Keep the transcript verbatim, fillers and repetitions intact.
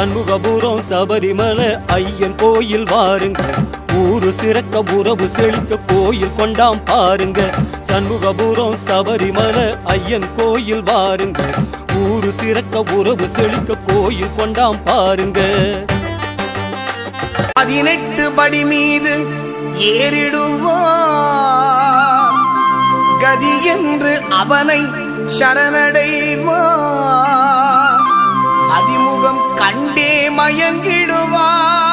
சண்முகபுரம் சபரிமலை ஐயன் கோயில் வாருங்க, ஊரு சிறக்க உறவு செழிக்க கோயில் கொண்டாம் பாருங்க. சண்முகபுரம் சபரிமலை ஐயன் கோயில் வாருங்க, ஊரு சிறக்க உறவு செழிக்க கோயில் கொண்டாம் பாருங்க. பதினெட்டு படி மீது ஏறிடுவார், கதி என்று அவனை சரணடைவார், அதிமுகம் கண்டே மயங்கிடுவார்.